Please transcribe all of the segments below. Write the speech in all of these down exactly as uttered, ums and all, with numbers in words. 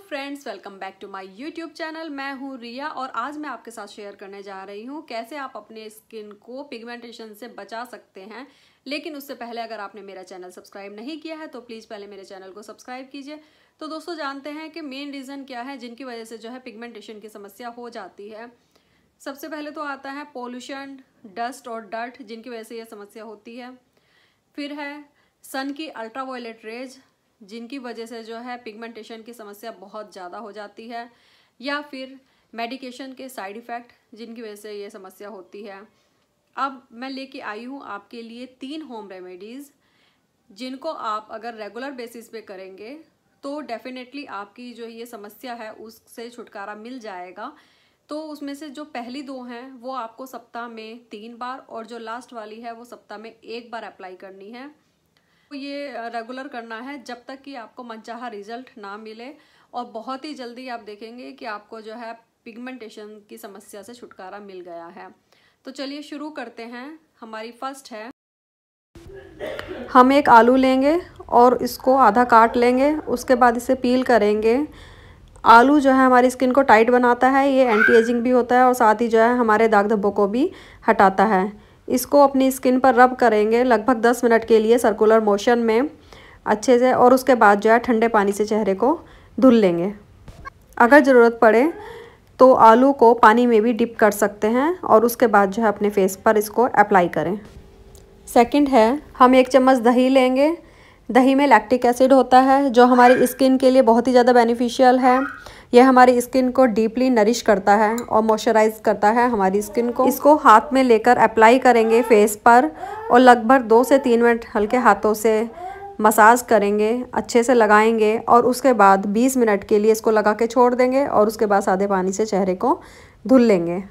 Friends, welcome back to my YouTube channel. मैं हूँ रिया और आज मैं आपके साथ शेयर करने जा रही हूँ कैसे आप अपने स्किन को पिगमेंटेशन से बचा सकते हैं। लेकिन उससे पहले अगर आपने मेरा चैनल सब्सक्राइब नहीं किया है तो प्लीज़ पहले मेरे चैनल को सब्सक्राइब कीजिए। तो दोस्तों, जानते हैं कि मेन रीज़न क्या है जिनकी वजह से जो है पिगमेंटेशन की समस्या हो जाती है। सबसे पहले तो आता है पोल्यूशन, डस्ट और डर्ट, जिनकी वजह से यह समस्या होती है। फिर है सन की अल्ट्रावायलेट रेज, जिनकी वजह से जो है पिगमेंटेशन की समस्या बहुत ज़्यादा हो जाती है। या फिर मेडिकेशन के साइड इफ़ेक्ट, जिनकी वजह से ये समस्या होती है। अब मैं लेके आई हूँ आपके लिए तीन होम रेमेडीज़, जिनको आप अगर रेगुलर बेसिस पे करेंगे तो डेफिनेटली आपकी जो ये समस्या है उससे छुटकारा मिल जाएगा। तो उसमें से जो पहली दो हैं वो आपको सप्ताह में तीन बार और जो लास्ट वाली है वो सप्ताह में एक बार अप्लाई करनी है। तो ये रेगुलर करना है जब तक कि आपको मनचाहा रिजल्ट ना मिले, और बहुत ही जल्दी आप देखेंगे कि आपको जो है पिगमेंटेशन की समस्या से छुटकारा मिल गया है। तो चलिए शुरू करते हैं। हमारी फर्स्ट है, हम एक आलू लेंगे और इसको आधा काट लेंगे, उसके बाद इसे पील करेंगे। आलू जो है हमारी स्किन को टाइट बनाता है, ये एंटी एजिंग भी होता है और साथ ही जो है हमारे दाग धब्बों को भी हटाता है। इसको अपनी स्किन पर रब करेंगे लगभग दस मिनट के लिए सर्कुलर मोशन में अच्छे से, और उसके बाद जो है ठंडे पानी से चेहरे को धुल लेंगे। अगर ज़रूरत पड़े तो आलू को पानी में भी डिप कर सकते हैं और उसके बाद जो है अपने फेस पर इसको अप्लाई करें। सेकंड है, हम एक चम्मच दही लेंगे। दही में लैक्टिक एसिड होता है जो हमारी स्किन के लिए बहुत ही ज़्यादा बेनिफिशियल है। यह हमारी स्किन को डीपली नरिश करता है और मॉइस्चराइज करता है हमारी स्किन को। इसको हाथ में लेकर अप्लाई करेंगे फेस पर और लगभग दो से तीन मिनट हल्के हाथों से मसाज करेंगे, अच्छे से लगाएंगे और उसके बाद बीस मिनट के लिए इसको लगा के छोड़ देंगे और उसके बाद सादे पानी से चेहरे को धुल लेंगे।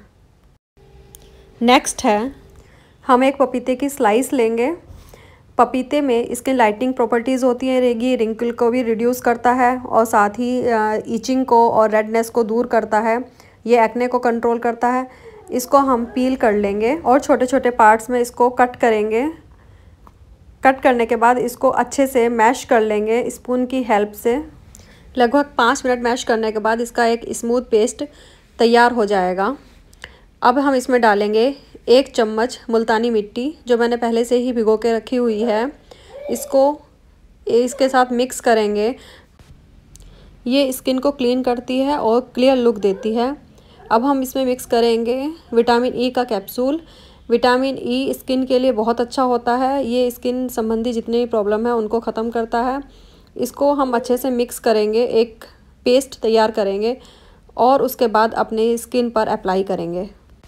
नेक्स्ट है, हम एक पपीते की स्लाइस लेंगे। पपीते में स्किन लाइटनिंग प्रॉपर्टीज़ होती हैं, रेगी रिंकल को भी रिड्यूस करता है और साथ ही ईचिंग को और रेडनेस को दूर करता है। ये एक्ने को कंट्रोल करता है। इसको हम पील कर लेंगे और छोटे छोटे पार्ट्स में इसको कट करेंगे। कट करने के बाद इसको अच्छे से मैश कर लेंगे स्पून की हेल्प से। लगभग पाँच मिनट मैश करने के बाद इसका एक स्मूथ पेस्ट तैयार हो जाएगा। अब हम इसमें डालेंगे एक चम्मच मुल्तानी मिट्टी, जो मैंने पहले से ही भिगो के रखी हुई है। इसको इसके साथ मिक्स करेंगे। ये स्किन को क्लीन करती है और क्लियर लुक देती है। अब हम इसमें मिक्स करेंगे विटामिन ई का कैप्सूल। विटामिन ई स्किन के लिए बहुत अच्छा होता है। ये स्किन संबंधी जितनी भी प्रॉब्लम है उनको ख़त्म करता है। इसको हम अच्छे से मिक्स करेंगे, एक पेस्ट तैयार करेंगे और उसके बाद अपने स्किन पर अप्लाई करेंगे।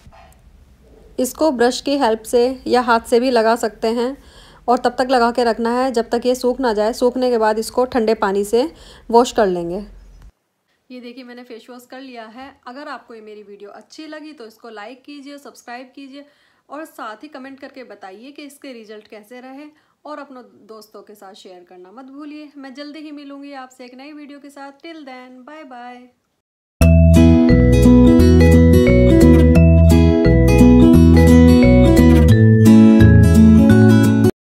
इसको ब्रश की हेल्प से या हाथ से भी लगा सकते हैं और तब तक लगा के रखना है जब तक ये सूख ना जाए। सूखने के बाद इसको ठंडे पानी से वॉश कर लेंगे। ये देखिए, मैंने फेस वॉश कर लिया है। अगर आपको ये मेरी वीडियो अच्छी लगी तो इसको लाइक कीजिए, सब्सक्राइब कीजिए और साथ ही कमेंट करके बताइए कि इसके रिजल्ट कैसे रहे, और अपने दोस्तों के साथ शेयर करना मत भूलिए। मैं जल्दी ही मिलूँगी आपसे एक नई वीडियो के साथ। Till then, bye bye.